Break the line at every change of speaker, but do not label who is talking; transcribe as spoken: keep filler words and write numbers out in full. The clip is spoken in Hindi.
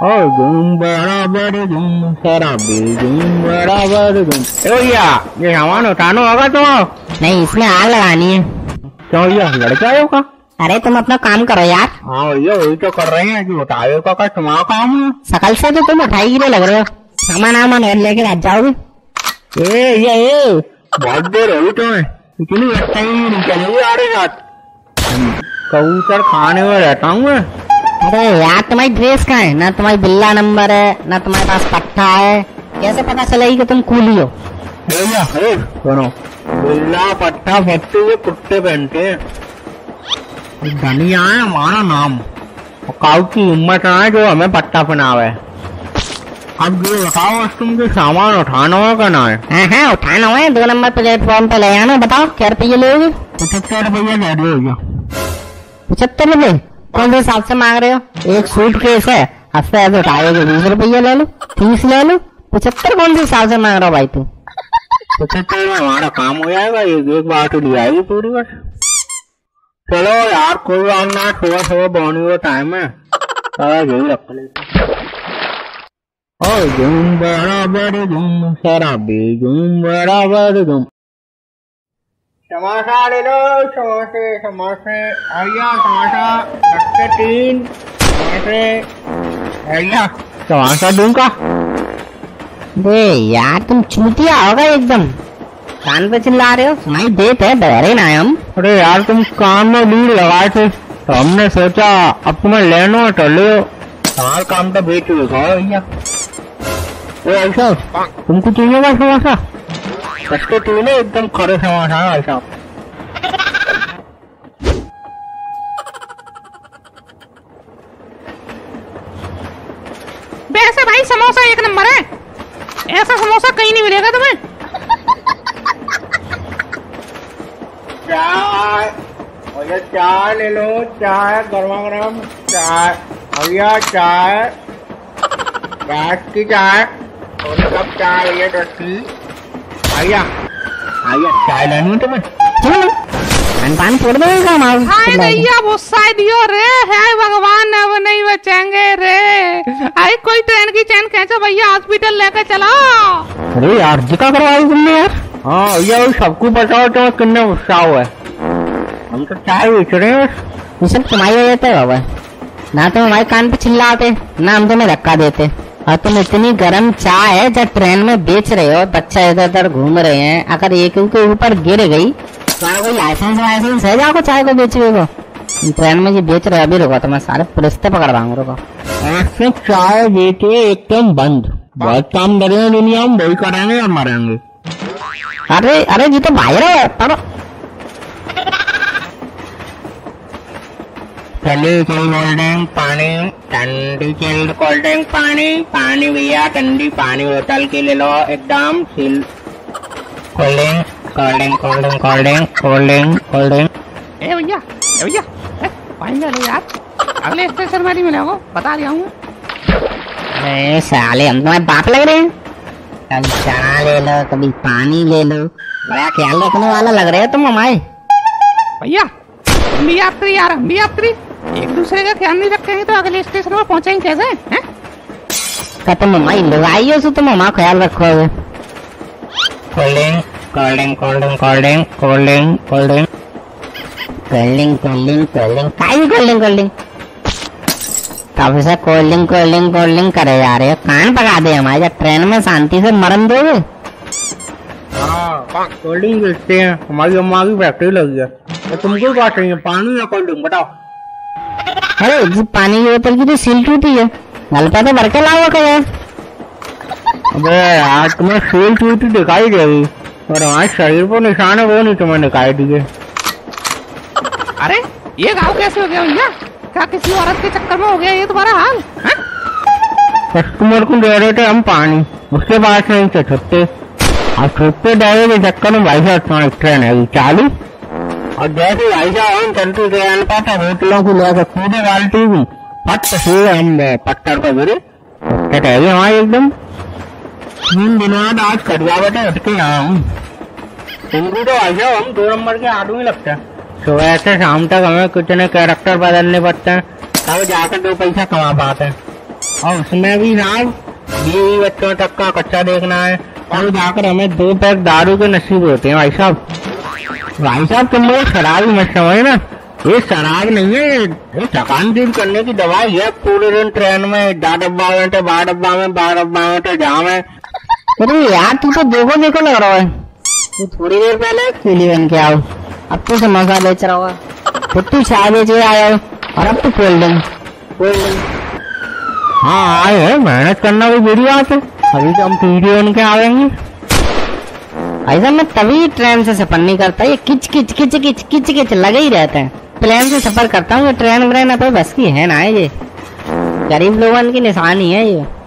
और धूम बराबर धूम शराबी धूम बराबर धूम। ए भैया ये सामान उठाना होगा तो।
नहीं, इसमें आग लगानी है।
क्यों भैया लड़के आयो का?
अरे तुम अपना काम करो यार।
हाँ भैया वही तो कर रहे हैं कि उठाओ का, का तुम्हारा काम है।
सकल से तो तुम उठाई गिरे लग रहे हो। सामान आमान लेके आज जाओगे।
ए ये ए बहुत देर होगी तुम्हें, इतनी लगता ही नहीं चलेगी यार साथ। कबूतर खाने में रहता हूँ मैं।
अरे यार तुम्हारी ड्रेस कहाँ है? ना तुम्हारी बिल्ला नंबर है ना तुम्हारे पास पट्टा है, कैसे पता चलेगी कि तुम कूली हो?
भैया सुनो, बिल्ला पट्टा फट्टे ये कुत्ते पहनते हैं। धनिया है हमारा नाम, काऊ की हिम्मत है जो हमें पट्टा पहनावे। अब ये बताओ तुमको सामान उठाना होगा ना?
हाँ हाँ उठाना है, दो नंबर प्लेटफॉर्म पे ले आना। बताओ क्या रुपये लोगे?
पचहत्तर रुपया दे दो भैया।
पचहत्तर रुपये कौन से हिसाब से मांग रहे हो? एक सूट केस है, हफ्ते ऐसे उठाओगे बीस रुपये ले लो, तीस ले लो। पचहत्तर कौन से हिसाब से मांग रहा हो भाई तू?
पचहत्तर में हमारा काम हो जाएगा, एक एक बार ले आएगी पूरी बस। चलो यार कोई बात ना, सुबह सुबह बोनी का टाइम है, यही रख लेते। और धूम बराबर धूम शराबी धूम बराबर धूम। समोसा ले लो, समोसे समोसे आइया, समोसा रखते तीन समोसे आइया, समोसा दूंगा।
बे यार तुम चूतिया होगा एकदम, कान पे चिल्ला रहे हो। सुनाई देते है डरे ना हम।
अरे यार तुम कान में लीड लगाए थे तो हमने सोचा अब तुम्हें लेना तो ले, हमारा काम तो बेच देखो भैया। ऐसा तुमको चाहिए बस समोसा? कट्टे तीन एकदम खड़े समोसा है ऐसा।
वैसे भाई समोसा एक नंबर है, ऐसा समोसा कहीं नहीं मिलेगा तुम्हें।
चाय भैया, चाय ले लो, चाय गर्मा गर्म चाय भैया, चाय रात की चाय, थोड़ी कप चाय भैया, दस की भैया। भैया चाय लेनी है तुम्हें?
खान पान छोड़ देगा हमारा।
हाय भैया गुस्सा दियो रे, है भगवान अब नहीं बचेंगे रे। आई कोई ट्रेन की चैन खींचो भैया, हॉस्पिटल लेके चलो।
अरे यार जिका करवाई तुमने यार। हाँ भैया सबको बताओ तो कितने गुस्सा हुआ है, हम तो चाय बेच रहे हैं बस।
ये सब तुम्हारी वजह से बाबा, ना तुम हमारे कान पे चिल्लाते ना हम तुम्हें धक्का देते। और तुम इतनी गर्म चाय है जब ट्रेन में बेच रहे हो, बच्चा इधर उधर घूम रहे हैं, अगर एक के ऊपर गिर गई तुम्हारा कोई लाइसेंस वाइसेंस है जाओ चाय को बेचने को? ट्रेन में जो बेच रहे अभी रुको, तो मैं सारे पुलिस से पकड़वाऊंगा। रुको
ऐसे चाय बेचे एकदम बंद, बहुत काम करेंगे दुनिया में, वही करेंगे और मरेंगे।
अरे अरे जी तो बाहर है पढ़ो।
चलिए कोल्ड ड्रिंक पानी, ठंडी चिल्ड कोल्ड ड्रिंक पानी, पानी भैया ठंडी पानी बोतल के ले लो एकदम chill. Cold drink cold drink cold drink cold drink cold drink cold drink.
ए भैया ए भैया पानी ले लो यार, अगले स्टेशन में नहीं मिलेगा, बता दिया हूँ।
अरे साले हम तुम्हारे बाप लग रहे हैं। कभी चना ले लो, कभी पानी ले लो, बड़ा ख्याल रखने वाला लग रहे हो तुम हमारे।
भैया हम भी यात्री यार, हम भी यात्री, एक दूसरे का ख्याल नहीं रखेंगे तो अगले स्टेशन में पहुंचेंगे कैसे? हैं?
क्या तुम हमारी लुगाई हो, तुम हमारा ख्याल रखोगे?
Cold drink cold drink cold drink cold drink cold drink cold drink
cold drink cold drink cold drink काई कोल्ड ड्रिंक कोल्ड ड्रिंक कब से cold drink cold drink cold drink करे जा रहे हो? कान पका दे हमारे, जब ट्रेन में शांति से मरन दोगे।
हाँ कोल्ड ड्रिंक बेचते हैं, हमारी अम्मा की फैक्ट्री लगी है। तो तुमको क्या चाहिए, पानी या कोल्ड ड्रिंक बताओ?
अरे जी पानी की बोतल की तो सील टूटी है, नल पे तो भर के लाओ क्या?
अबे यार तुम्हें सील टूटी दिखाई देगी और हमारे शरीर पर निशान है वो नहीं तुम्हें दिखाई दिए।
अरे ये गाँव कैसे हो गया भैया? क्या किसी औरत के चक्कर में हो गया ये तुम्हारा हाल?
कस्टमर को दे रहे थे हम पानी, उसके बाद नहीं थे छुट्टे, और छुट्टे डाले के चक्कर में भाई साहब तुम्हारी ट्रेन है चालू, और जैसे भाई साहब हम चलती ट्रेन पाता होटलों को लेकर कूदे बाल्टी भी फट से हम पत्थर पर गिरे टहगे हमारे एकदम। तीन दिन बाद आज खड़िया बैठे उठ के यहाँ हूँ। तुमको तो भाई साहब हम दो नंबर के आदमी लगते हैं, सुबह से शाम तक हमें कितने कैरेक्टर बदलने पड़ते हैं, तब जाकर दो पैसा कमा पाते हैं। और उसमें भी साहब बीवी बच्चों तक का कच्चा देखना है और जाकर हमें दो पैक दारू के नसीब होते हैं भाई साहब। भाई साहब तुम लोग शराब ही मत समझ ना, ये शराब नहीं है, ये थकान दूर करने की दवाई है। पूरे दिन ट्रेन में दस डब्बा बैठे, बारह डब्बा में बारह डब्बा बैठे जाम है।
अरे यार तू तो देखो देखो लग रहा है, तू थोड़ी देर पहले पीली बन के आओ, अब तो समोसा बेच रहा हुआ, फिर तू चाय बेच आया हो और अब तो कोल्ड ड्रिंक कोल्ड ड्रिंक।
हाँ आए है, मेहनत करना भी बुरी बात है, अभी तो हम पीढ़ी बन के आवेंगे।
ऐसा मैं तभी ट्रेन से सफर नहीं करता, ये किच किच किच किच किच किच लगे ही रहते हैं। प्लेन से सफर करता हूँ, ये ट्रेन व्रेन तो बस की है ना, ये गरीब लोगों की निशानी है ये।